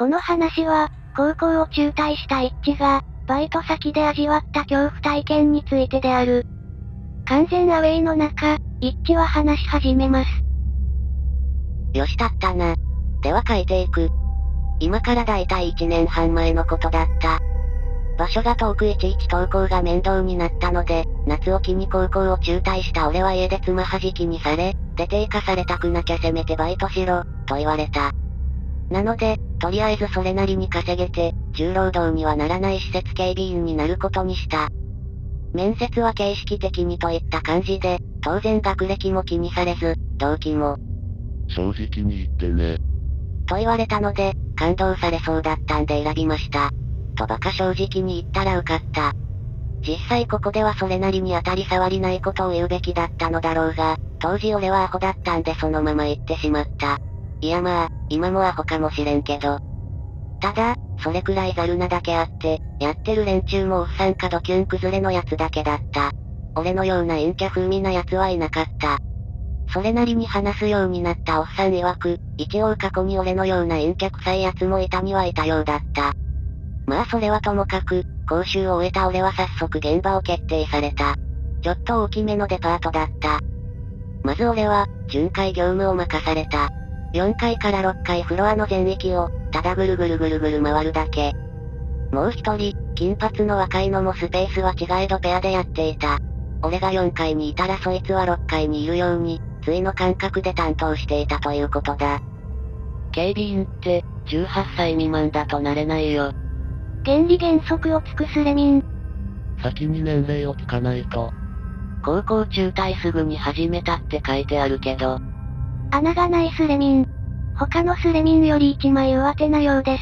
この話は、高校を中退した一致が、バイト先で味わった恐怖体験についてである。完全アウェイの中、一致は話し始めます。 よし、だったな。では書いていく。今からだいたい1年半前のことだった。場所が遠くいちいち登校が面倒になったので、夏を機に高校を中退した俺は家でつまはじきにされ、出て行かされたくなきゃせめてバイトしろ、と言われた。なので、とりあえずそれなりに稼げて、重労働にはならない施設警備員になることにした。面接は形式的にといった感じで、当然学歴も気にされず、動機も。 正直に言ってね。 と言われたので、感動されそうだったんで選びました。と馬鹿正直に言ったら受かった。実際ここではそれなりに当たり障りないことを言うべきだったのだろうが、当時俺はアホだったんでそのまま言ってしまった。いやまあ、今もアホかもしれんけど。ただ、それくらいザルなだけあって、やってる連中もおっさんかドキュン崩れのやつだけだった。俺のような陰キャ風味なやつはいなかった。それなりに話すようになったおっさん曰く、一応過去に俺のような陰キャ臭いやつもいたにはいたようだった。まあそれはともかく、講習を終えた俺は早速現場を決定された。ちょっと大きめのデパートだった。まず俺は、巡回業務を任された。4階から6階フロアの全域を、ただぐるぐるぐるぐる回るだけ。もう一人、金髪の若いのもスペースは違えどペアでやっていた。俺が4階にいたらそいつは6階にいるように、対の感覚で担当していたということだ。警備員って、18歳未満だとなれないよ。 原理原則を尽くすレミン。 先に年齢を聞かないと。 高校中退すぐに始めたって書いてあるけど。 穴がないスレミン。他のスレミンより1枚上手なようです。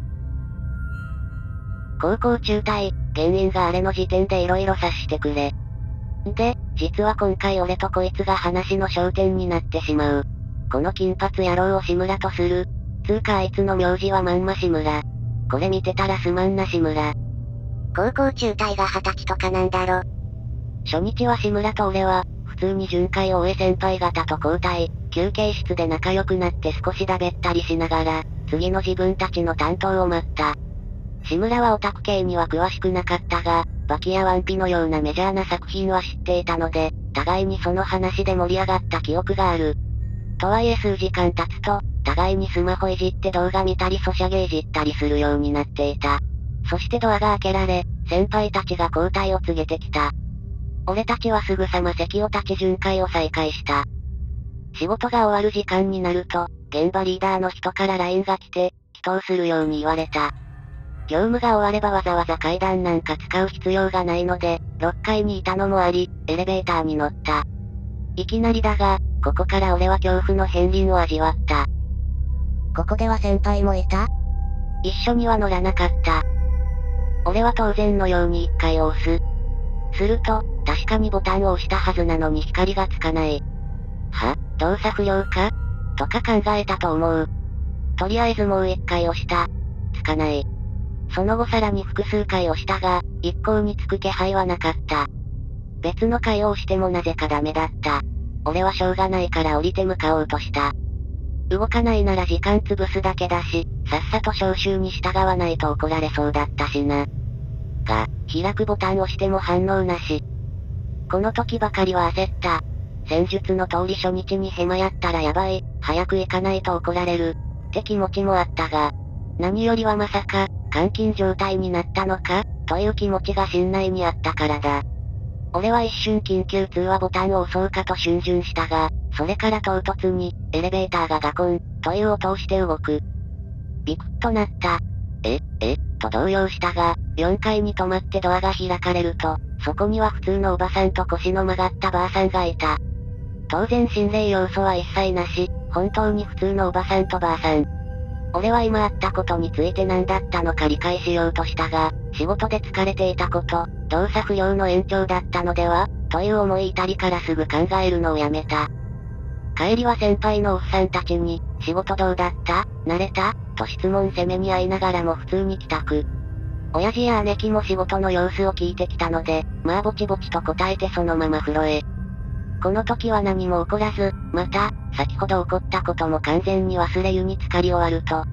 高校中退、原因があれの時点で色々察してくれ。で、実は今回俺とこいつが話の焦点になってしまう。この金髪野郎を志村とする。つうかあいつの名字はまんま志村。これ見てたらすまんな志村。 高校中退が20歳とかなんだろ。 初日は志村と俺は、普通に巡回を終え先輩方と交代、休憩室で仲良くなって少しだべったりしながら、次の自分たちの担当を待った。志村はオタク系には詳しくなかったが、バキやワンピのようなメジャーな作品は知っていたので、互いにその話で盛り上がった記憶がある。とはいえ数時間経つと、互いにスマホいじって動画見たりソシャゲいじったりするようになっていた。そしてドアが開けられ、先輩たちが交代を告げてきた。俺たちはすぐさま席を立ち巡回を再開した。仕事が終わる時間になると、現場リーダーの人から LINE が来て、祈祷するように言われた。業務が終わればわざわざ階段なんか使う必要がないので、6階にいたのもあり、エレベーターに乗った。いきなりだが、ここから俺は恐怖の片鱗を味わった。 ここでは先輩もいた？ 一緒には乗らなかった。俺は当然のように1回を押す。すると、確かにボタンを押したはずなのに光がつかない。動作不良かとか考えたと思う。とりあえずもう1回押した。つかない。その後さらに複数回押したが、一向につく気配はなかった。別の回を押してもなぜかダメだった。俺はしょうがないから降りて向かおうとした。動かないなら時間潰すだけだし、さっさと招集に従わないと怒られそうだったしな。が、開くボタンを押しても反応なし。この時ばかりは焦った。戦術の通り初日にヘマやったらやばい、早く行かないと怒られる、って気持ちもあったが、何よりはまさか、監禁状態になったのか、という気持ちが心内にあったからだ。俺は一瞬緊急通話ボタンを押そうかと逡巡したが、それから唐突に、エレベーターがガコン、という音をして動く。ビクッとなった。と動揺したが、4階に止まってドアが開かれると、そこには普通のおばさんと腰の曲がったばあさんがいた。当然心霊要素は一切なし、本当に普通のおばさんとばあさん。俺は今あったことについて何だったのか理解しようとしたが、仕事で疲れていたこと、動作不良の延長だったのではという思い至りからすぐ考えるのをやめた。帰りは先輩のおっさんたちに、仕事どうだった？慣れた？と質問攻めに遭いながらも普通に帰宅。親父や姉貴も仕事の様子を聞いてきたので、まあぼちぼちと答えてそのまま風呂へ。この時は何も起こらず、また、先ほど起こったことも完全に忘れ湯に浸かり終わると、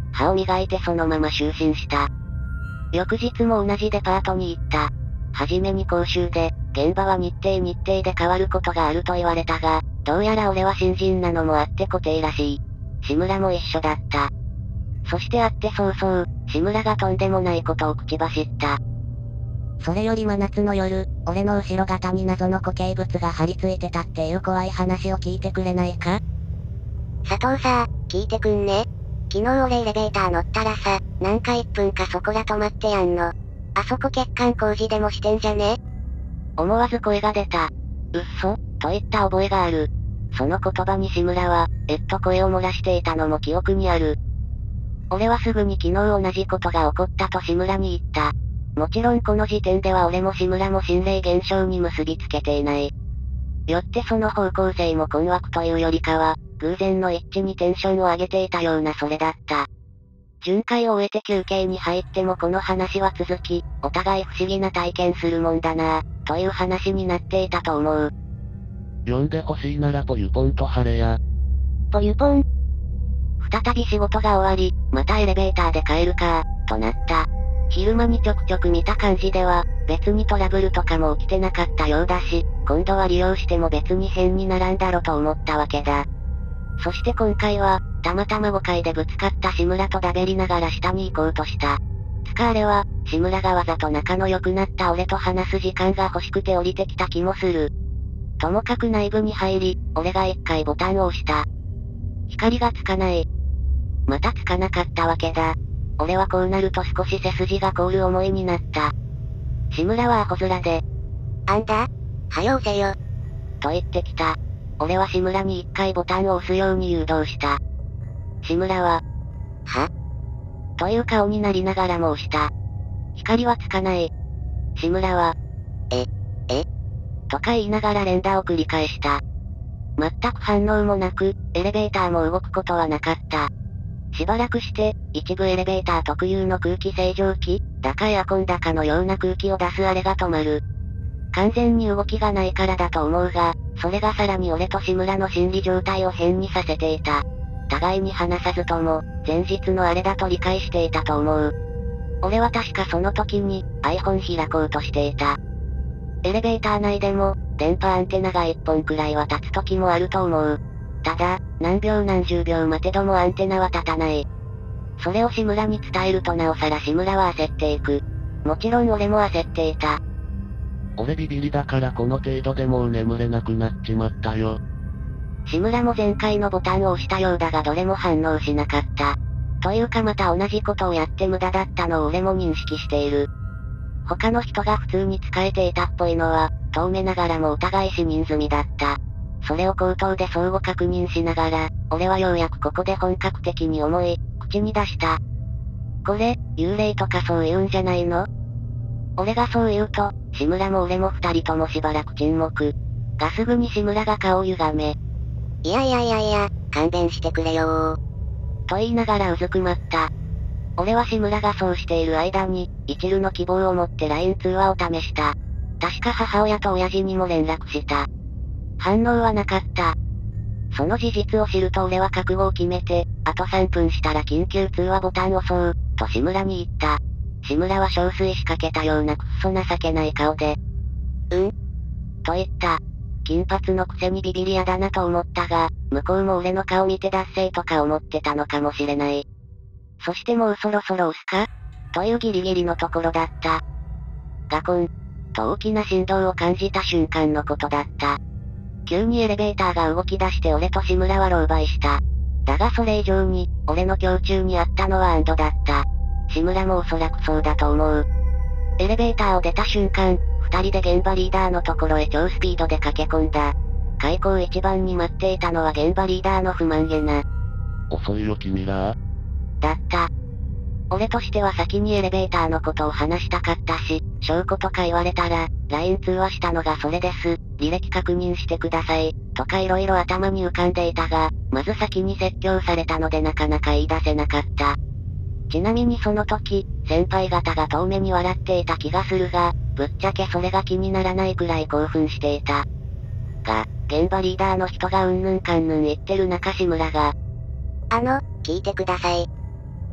歯を磨いてそのまま就寝した。翌日も同じデパートに行った。はじめに講習で、現場は日程で変わることがあると言われたが、どうやら俺は新人なのもあって固定らしい。志村も一緒だった。そして会って早々、志村がとんでもないことを口走った。 それより真夏の夜、俺の後ろ肩に謎の固形物が張り付いてたっていう怖い話を聞いてくれないか？ 佐藤さ、聞いてくんね。昨日俺エレベーター乗ったらさ、なんか1分かそこら止まってやんの。あそこ欠陥工事でもしてんじゃね？ 思わず声が出た。うっそ、と言った覚えがある。その言葉に志村は、声を漏らしていたのも記憶にある。俺はすぐに昨日同じことが起こったと志村に言った。もちろんこの時点では俺も志村も心霊現象に結びつけていない。よってその方向性も困惑というよりかは、偶然の一致にテンションを上げていたようなそれだった。巡回を終えて休憩に入ってもこの話は続き、お互い不思議な体験するもんだなぁ、という話になっていたと思う。 読んでほしいならぽゆぽんと晴れや。 ぽゆぽん。 再び仕事が終わり、またエレベーターで帰るか、となった。昼間にちょくちょく見た感じでは、別にトラブルとかも起きてなかったようだし、今度は利用しても別に変にならんだろと思ったわけだ。そして今回は、たまたま5階でぶつかった志村とだべりながら下に行こうとした。つかあれは、志村がわざと仲の良くなった俺と話す時間が欲しくて降りてきた気もする。ともかく内部に入り、俺が1回ボタンを押した。光がつかない。またつかなかったわけだ。俺はこうなると少し背筋が凍る思いになった。志村はアホ面で、 あんだ、はよ押せよ。 と言ってきた。俺は志村に1回ボタンを押すように誘導した。志村は、 は？ という顔になりながらも押した。光はつかない。志村は、とか言いながら連打を繰り返した。全く反応もなく、エレベーターも動くことはなかった。しばらくして、一部エレベーター特有の空気清浄機、だかエアコンだかのような空気を出すあれが止まる。完全に動きがないからだと思うが、それがさらに俺と志村の心理状態を変にさせていた。互いに話さずとも、前日のあれだと理解していたと思う。俺は確かその時に、iPhone 開こうとしていた。エレベーター内でも、電波アンテナが1本くらいは立つ時もあると思う。ただ、何秒何十秒待てどもアンテナは立たない。それを志村に伝えるとなおさら志村は焦っていく。もちろん俺も焦っていた。 俺ビビりだからこの程度でもう眠れなくなっちまったよ。 志村も前回のボタンを押したようだがどれも反応しなかった。というかまた同じことをやって無駄だったのを俺も認識している。他の人が普通に使えていたっぽいのは、遠目ながらもお互い視認済みだった。それを口頭で相互確認しながら、俺はようやくここで本格的に思い、口に出した。これ、幽霊とかそう言うんじゃないの？俺がそう言うと、志村も俺も二人ともしばらく沈黙。がすぐに志村が顔を歪め。 いや、勘弁してくれよー。 と言いながらうずくまった。俺は志村がそうしている間に、一縷の希望を持って LINE 通話を試した。確か母親と親父にも連絡した。反応はなかった。その事実を知ると俺は覚悟を決めて、あと3分したら緊急通話ボタンを押そう、と志村に言った。志村は憔悴しかけたようなくっそ情けない顔で、と言った。金髪のくせにビビり屋だなと思ったが、向こうも俺の顔見て脱線とか思ってたのかもしれない。そしてもうそろそろ押すかというギリギリのところだった。ガコン、と大きな振動を感じた瞬間のことだった。急にエレベーターが動き出して俺と志村は狼狽した。だがそれ以上に、俺の胸中にあったのは安堵だった。志村もおそらくそうだと思う。エレベーターを出た瞬間、二人で現場リーダーのところへ超スピードで駆け込んだ。開口一番に待っていたのは現場リーダーの不満げな。 遅いよ君ら。 だった。俺としては先にエレベーターのことを話したかったし、証拠とか言われたら、LINE 通話したのがそれです、履歴確認してください、とか色々頭に浮かんでいたが、まず先に説教されたのでなかなか言い出せなかった。ちなみにその時、先輩方が遠目に笑っていた気がするが、ぶっちゃけそれが気にならないくらい興奮していた。が、現場リーダーの人がうんぬんかんぬん言ってる中志村が、 聞いてください。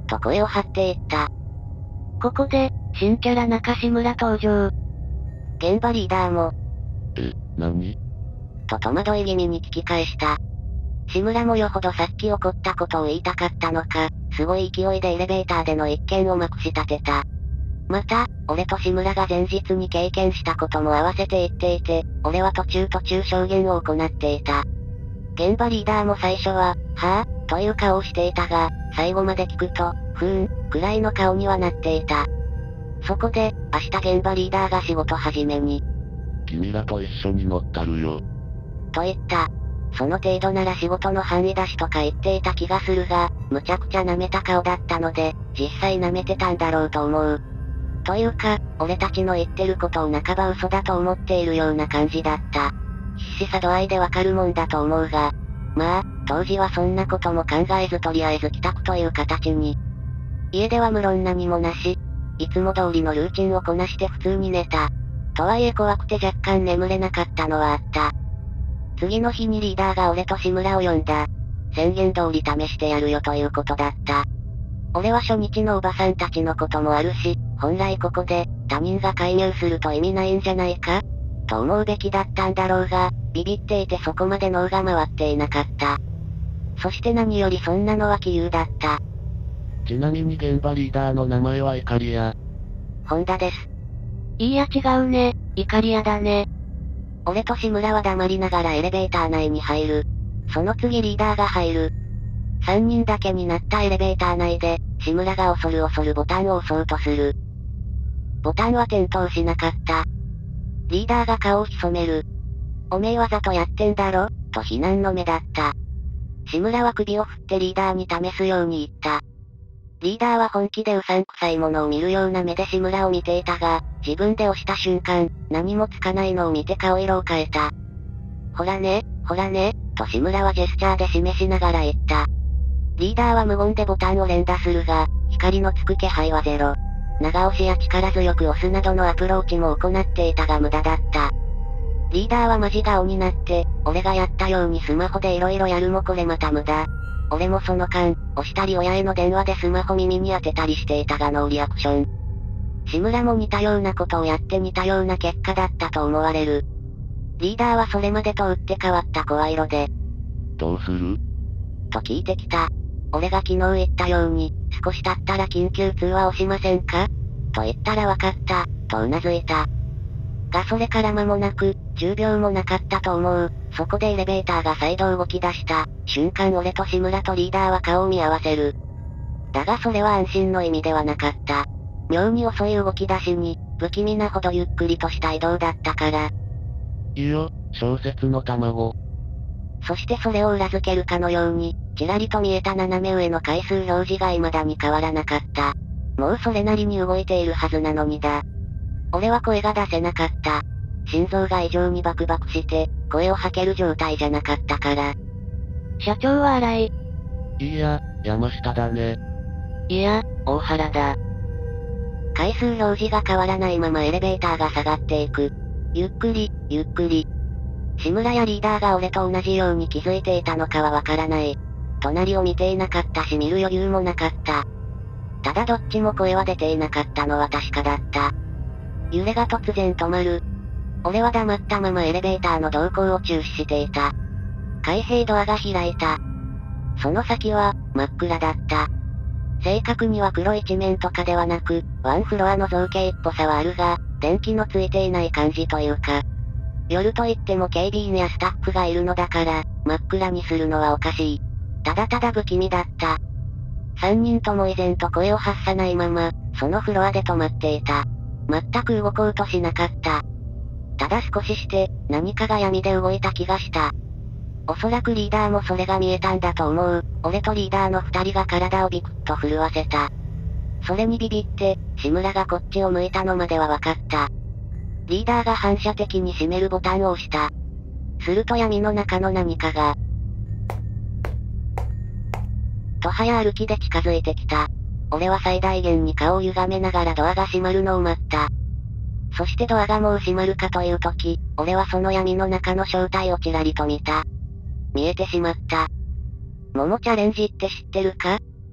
と声を張っていった。 ここで、新キャラ中志村登場。 現場リーダーも、 何と戸惑い気味に聞き返した。志村もよほどさっき起こったことを言いたかったのか、すごい勢いでエレベーターでの一件をまくし立てた。また、俺と志村が前日に経験したことも合わせて言っていて、俺は途中証言を行っていた。現場リーダーも最初は、はぁ、という顔をしていたが、最後まで聞くと、くらいの顔にはなっていた。そこで、明日現場リーダーが仕事始めに。 君らと一緒に乗ったるよ。 と言った。その程度なら仕事の範囲だしとか言っていた気がするが、むちゃくちゃ舐めた顔だったので、実際舐めてたんだろうと思う。というか、俺たちの言ってることを半ば嘘だと思っているような感じだった。必死さ度合いでわかるもんだと思うが、まあ、当時はそんなことも考えずとりあえず帰宅という形に。家では無論何もなし、いつも通りのルーチンをこなして普通に寝た。とはいえ怖くて若干眠れなかったのはあった。次の日にリーダーが俺と志村を呼んだ。宣言通り試してやるよということだった。俺は初日のおばさんたちのこともあるし、本来ここで、他人が介入すると意味ないんじゃないかと思うべきだったんだろうが、ビビっていてそこまで脳が回っていなかった。そして何よりそんなのは杞憂だった。 ちなみに現場リーダーの名前はイカリア。 本田です。 いいや違うね、イカリアだね。 俺と志村は黙りながらエレベーター内に入る。その次リーダーが入る。3人だけになったエレベーター内で、志村が恐るボタンを押そうとする。ボタンは点灯しなかった。リーダーが顔を潜める。おめえわざとやってんだろと非難の目だった。志村は首を振ってリーダーに試すように言った。リーダーは本気でうさんくさいものを見るような目で志村を見ていたが、自分で押した瞬間、何もつかないのを見て顔色を変えた。ほらね、と志村はジェスチャーで示しながら言った。リーダーは無言でボタンを連打するが、光のつく気配はゼロ。長押しや力強く押すなどのアプローチも行っていたが無駄だった。リーダーはマジ顔になって、俺がやったようにスマホで色々やるもこれまた無駄。俺もその間、押したり親への電話でスマホ耳に当てたりしていたがノーリアクション。志村も似たようなことをやって似たような結果だったと思われる。リーダーはそれまでと打って変わった声色で、 どうすると聞いてきた。俺が昨日言ったように、少し経ったら緊急通話をしませんかと言ったらわかった、と頷いた。がそれから間もなく、10秒もなかったと思う。そこでエレベーターが再度動き出した。瞬間俺と志村とリーダーは顔を見合わせる。だがそれは安心の意味ではなかった。妙に遅い動き出しに、不気味なほどゆっくりとした移動だったから。 いいよ、小説の卵。 そしてそれを裏付けるかのように、ちらりと見えた斜め上の回数表示が未だに変わらなかった。もうそれなりに動いているはずなのにだ。俺は声が出せなかった。心臓が異常にバクバクして、声を吐ける状態じゃなかったから。 社長は荒井。 いや、山下だね。 いや、大原だ。 回数表示が変わらないままエレベーターが下がっていく。ゆっくり。志村やリーダーが俺と同じように気づいていたのかはわからない。隣を見ていなかったし見る余裕もなかった。ただどっちも声は出ていなかったのは確かだった。揺れが突然止まる。俺は黙ったままエレベーターの動向を注視していた。開閉ドアが開いた。その先は、真っ暗だった。正確には黒一面とかではなく、ワンフロアの造形っぽさはあるが、電気のついていない感じというか。夜といっても警備員やスタッフがいるのだから、真っ暗にするのはおかしい。ただただ不気味だった。3人とも依然と声を発さないまま、そのフロアで止まっていた。全く動こうとしなかった。ただ少しして、何かが闇で動いた気がした。おそらくリーダーもそれが見えたんだと思う。俺とリーダーの2人が体をビクッと震わせた。それにビビって、志村がこっちを向いたのまでは分かった。リーダーが反射的に閉めるボタンを押した。すると闇の中の何かが、と早歩きで近づいてきた。俺は最大限に顔を歪めながらドアが閉まるのを待った。そしてドアがもう閉まるかという時、俺はその闇の中の正体をちらりと見た。見えてしまった。モモチャレンジって知ってるか？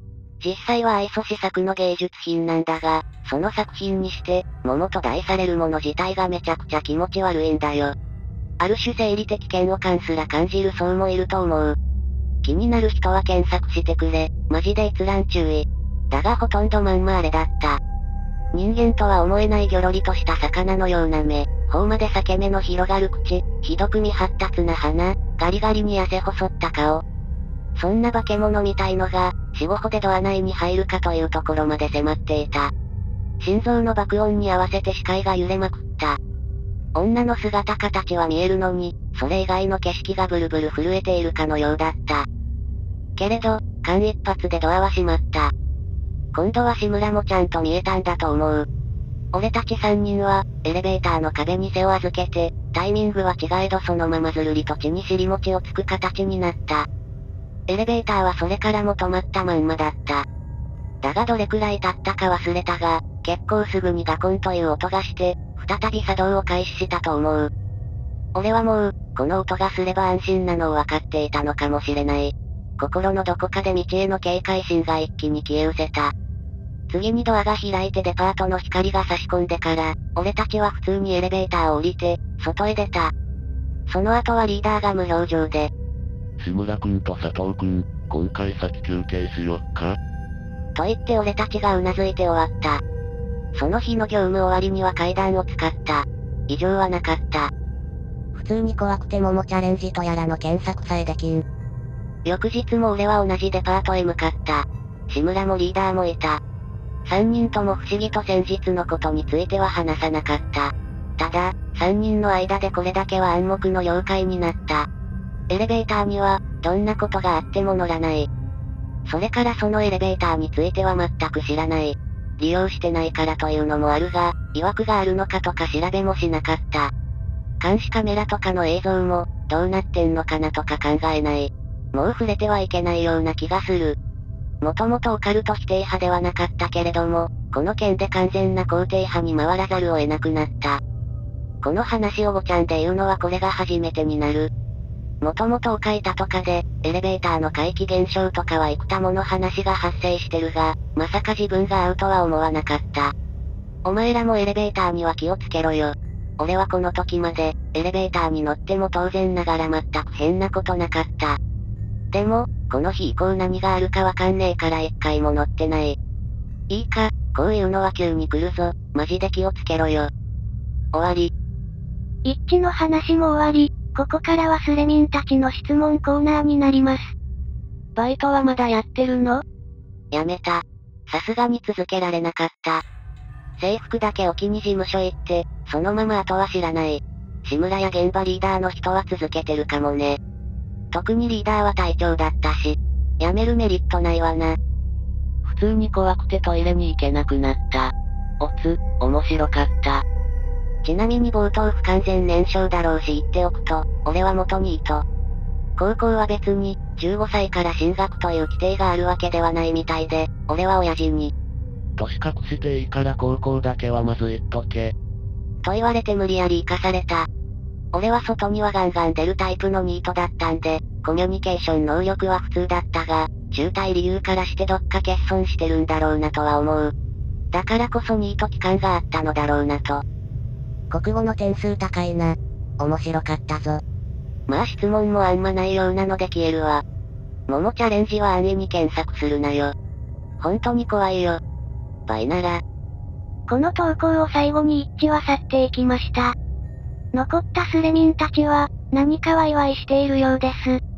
実際は愛想試作の芸術品なんだが、その作品にして、桃と題されるもの自体がめちゃくちゃ気持ち悪いんだよ。ある種生理的嫌悪感すら感じる層もいると思う。気になる人は検索してくれ、マジで閲覧注意。だがほとんどまんまあれだった。人間とは思えないギョロリとした魚のような目、頬まで裂け目の広がる口、ひどく未発達な鼻、ガリガリに痩せ細った顔。そんな化け物みたいのが、4、5歩でドア内に入るかというところまで迫っていた。心臓の爆音に合わせて視界が揺れまくった。女の姿形は見えるのに、それ以外の景色がブルブル震えているかのようだった。けれど、間一髪でドアは閉まった。今度は志村もちゃんと見えたんだと思う。俺たち3人は、エレベーターの壁に背を預けて、タイミングは違えどそのままずるりと地に尻餅をつく形になった。エレベーターはそれからも止まったまんまだった。だがどれくらい経ったか忘れたが、結構すぐにガコンという音がして、再び作動を開始したと思う。俺はもう、この音がすれば安心なのを分かっていたのかもしれない。心のどこかで道への警戒心が一気に消え失せた。次にドアが開いてデパートの光が差し込んでから、俺たちは普通にエレベーターを降りて、外へ出た。その後はリーダーが無表情で、 志村くんと佐藤くん、今回先休憩しよっか。 と言って俺たちが頷いて終わった。その日の業務終わりには階段を使った。異常はなかった。 普通に怖くて桃チャレンジとやらの検索さえできん。 翌日も俺は同じデパートへ向かった。志村もリーダーもいた。3人とも不思議と先日のことについては話さなかった。ただ、3人の間でこれだけは暗黙の了解になった。エレベーターには、どんなことがあっても乗らない。それからそのエレベーターについては全く知らない。利用してないからというのもあるが、曰くがあるのかとか調べもしなかった。監視カメラとかの映像も、どうなってんのかなとか考えない。もう触れてはいけないような気がする。もともとオカルト否定派ではなかったけれども、この件で完全な肯定派に回らざるを得なくなった。この話をごちゃんで言うのはこれが初めてになる。もともとオカイタとかで、エレベーターの怪奇現象とかは幾多もの話が発生してるが、まさか自分が会うとは思わなかった。お前らもエレベーターには気をつけろよ。俺はこの時まで、エレベーターに乗っても当然ながら全く変なことなかった。でも、この日以降何があるかわかんねえから一回も乗ってない。いいか、こういうのは急に来るぞ、マジで気をつけろよ。終わり。 一致の話も終わり、ここからはスレミンたちの質問コーナーになります。バイトはまだやってるの？ やめた。さすがに続けられなかった。制服だけ置きに事務所行って、そのまま後は知らない。志村や現場リーダーの人は続けてるかもね。特にリーダーは隊長だったし、辞めるメリットないわな。 普通に怖くてトイレに行けなくなった。面白かった。 ちなみに冒頭不完全燃焼だろうし言っておくと、俺は元ニート。高校は別に、15歳から進学という規定があるわけではないみたいで、俺は親父に、 年隠していいから高校だけはまず言っとけ。 と言われて無理やり行かされた。俺は外にはガンガン出るタイプのニートだったんで、コミュニケーション能力は普通だったが、中退理由からしてどっか欠損してるんだろうなとは思う。だからこそニート期間があったのだろうなと。 国語の点数高いな。面白かったぞ。 まあ質問もあんまないようなので消えるわ。桃チャレンジは安易に検索するなよ。本当に怖いよ。バイなら。 この投稿を最後に一致は去っていきました。残ったスレミンたちは、何かワイワイしているようです。